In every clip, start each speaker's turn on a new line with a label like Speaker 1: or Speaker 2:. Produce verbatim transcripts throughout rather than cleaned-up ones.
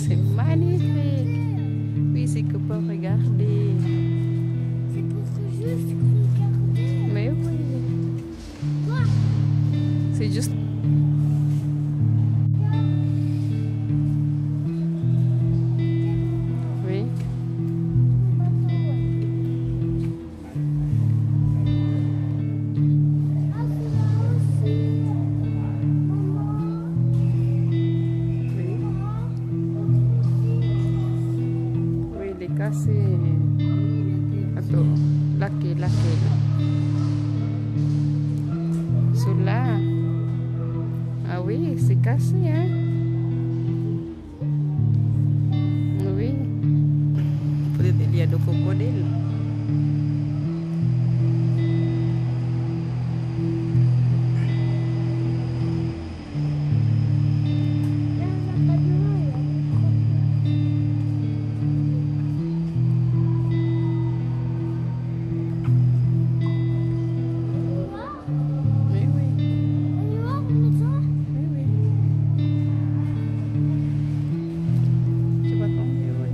Speaker 1: C'est magnifique. Oui, c'est que pour regarder.
Speaker 2: C'est pour juste regarder.
Speaker 1: Mais oui.
Speaker 2: Quoi?
Speaker 1: C'est juste... Oui.
Speaker 2: Ah, celui-là aussi. Maman.
Speaker 1: Oui.
Speaker 2: Maman.
Speaker 1: Oui, les cas, c'est... Attends, laquelle, laquelle? Celui-là. Ah oui, c'est cassé, hein? Oui. Peut-être il y a des crocodiles.
Speaker 2: Là, là-bas devant, il y a
Speaker 1: Oui, oui.
Speaker 2: des crocodiles. On y va, on y va.
Speaker 1: Oui, oui. Tu vas tomber, oui.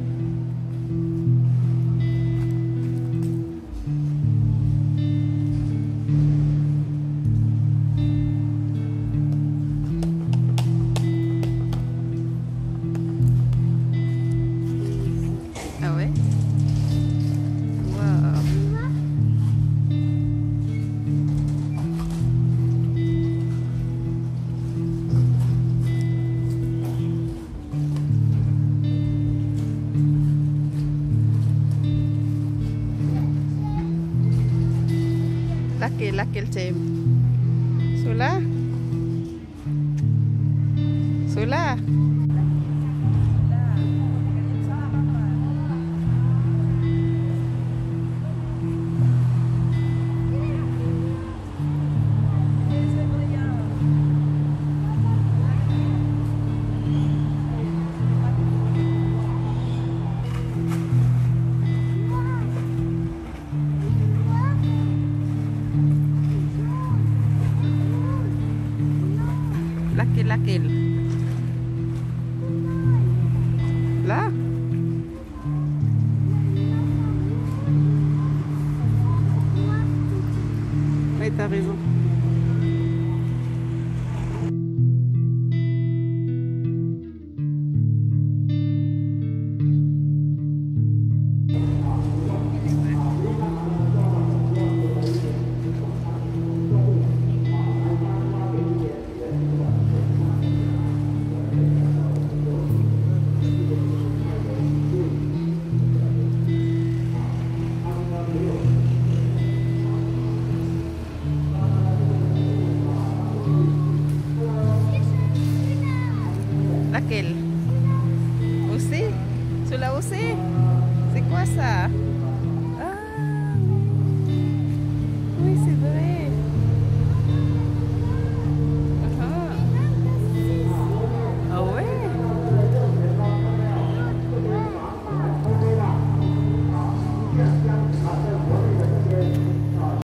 Speaker 1: Ah ouais? Waouh.
Speaker 2: On y va.
Speaker 1: Laquelle, laquelle t'aimes? Celui-là? Celui-là? Laquelle, laquelle? Là? Oui, t'as raison. Laquelle? Aussi? Celui-là aussi? C'est quoi ça?